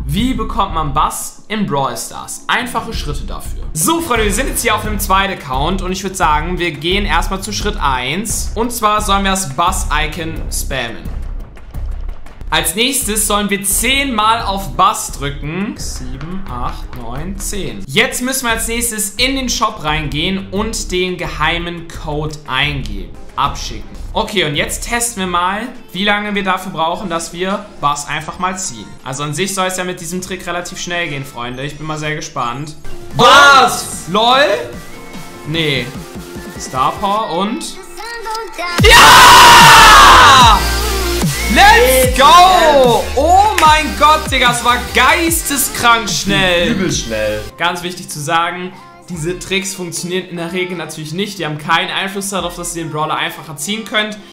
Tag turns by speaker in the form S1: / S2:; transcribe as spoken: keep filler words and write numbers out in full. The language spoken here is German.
S1: Wie bekommt man Bass in Brawl Stars? Einfache Schritte dafür. So, Freunde, wir sind jetzt hier auf einem zweiten Account und ich würde sagen, wir gehen erstmal zu Schritt eins. Und zwar sollen wir das Bass-Icon spammen. Als nächstes sollen wir zehn Mal auf Bass drücken. sieben, acht, neun, zehn. Jetzt müssen wir als nächstes in den Shop reingehen und den geheimen Code eingeben. Abschicken. Okay, und jetzt testen wir mal, wie lange wir dafür brauchen, dass wir Bass einfach mal ziehen. Also an sich soll es ja mit diesem Trick relativ schnell gehen, Freunde. Ich bin mal sehr gespannt. Was? LOL? Nee. Star Power und... Ja! Let's go! Oh mein Gott, Digga, es war geisteskrank schnell.
S2: Übel schnell.
S1: Ganz wichtig zu sagen, diese Tricks funktionieren in der Regel natürlich nicht. Die haben keinen Einfluss darauf, dass ihr den Brawler einfacher ziehen könnt.